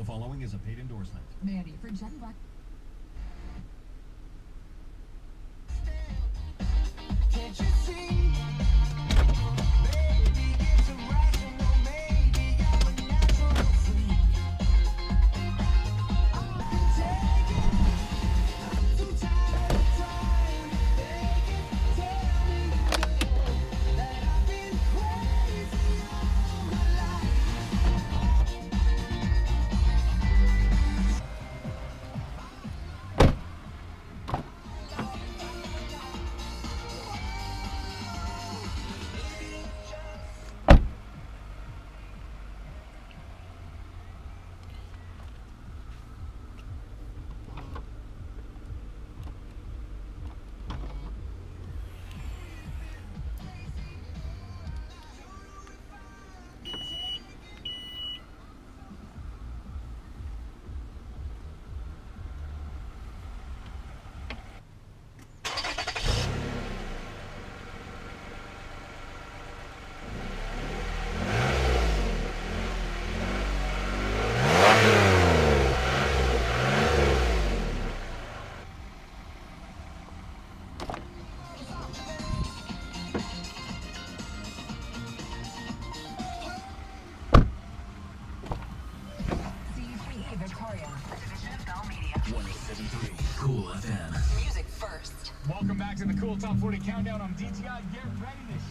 The following is a paid endorsement. Mandy for Jen Black. Can't you see? Baby, it's irrational. Maybe I'm a natural freak. I can take it. I'm too tired of trying to fake it. Tell me that I've been crazy all my life. C3 Victoria. Division of Bell Media. 107.3 Cool FM. Music first. Welcome back to the Cool Top 40 Countdown on DTI. Get ready to